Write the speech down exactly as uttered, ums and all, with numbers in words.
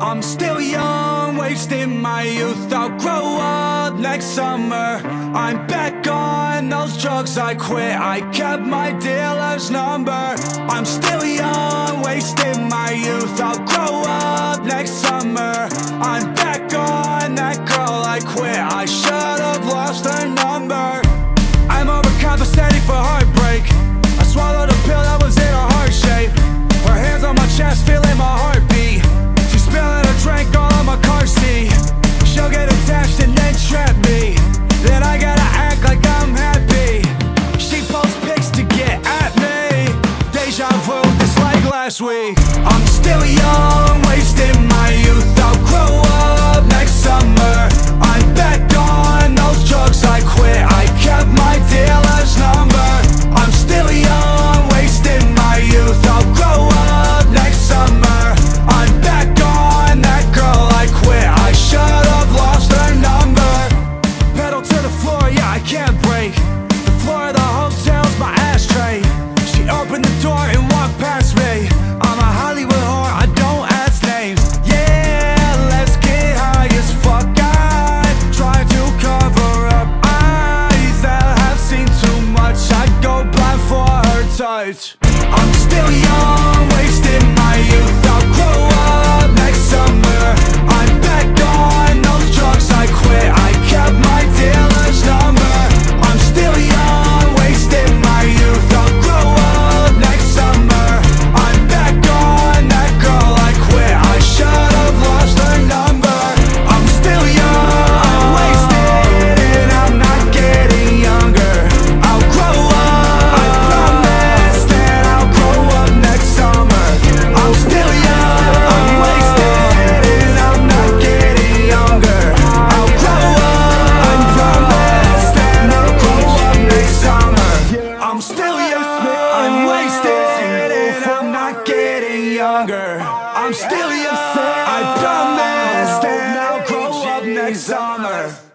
I'm still young, wasting my youth. I'll grow up next summer. I'm back on those drugs I quit. I kept my dealer's number. I'm still young, wasting my youth. I'll grow up next summer. I'm back on that girl I quit. I should've lost her number. I'm overcompensating for heartbreak. I swallowed a pill that was in her heart shape. Her hands on my chest, feeling my heartbeat. She's spilling a drink all on my car seat. She'll get attached and then trap me. Then I gotta act like I'm happy. She posts pics to get at me. Deja vu, just like last week. I'm still young, wasting my youth. I'll grow up next summer. I'm back on those drugs I quit. I kept my dealer's number. I'm still young, wasting my youth. I'll grow up next summer. I'm back on that girl I quit. I should've lost her number. Pedal to the floor, yeah, I can't break. The floor of the hotel's my ashtray. She opened the door and walked past me. I'm a Hollywood whore, I don't ask names. Yeah, let's get high as fuck. I try to cover up eyes that have seen too much. I go blind for her touch. I'm still young, wasting my youth. I'll grow up next summer. I'm back on those drugs I quit. I kept my dealer's number. I'm still young, wasting my youth. I'll grow up next summer. I'm back on that girl I quit. I should've lost her number. I'm still young, I'm wasted, and I'm not getting younger. I'll grow up, I promise that I'll grow up next summer. I'm still young, I'm wasted, and I'm not getting younger. I'll grow up, I promise that I'll grow up next summer. I'm still young, I'm wasted, and I'm not getting younger. I'm still young, I promise that I'll grow up next summer.